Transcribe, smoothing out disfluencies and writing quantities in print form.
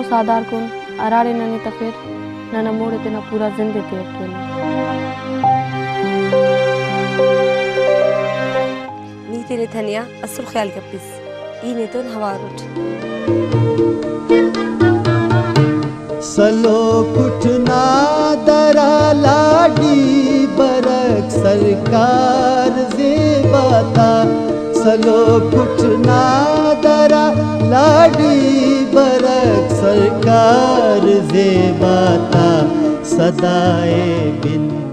सादार कुन अराड़े ननी तफिर नना मोड़े तेना पूरा जिंदे ते अकेले नीते ने थनिया असुर ख्याल कपिस ई ने तो हवारुट सलो कुटना दरा लाडी बरक सरकार जेबाता सलो कुटना दरा लाडी बरक सरकार जेबाता सदाए बिन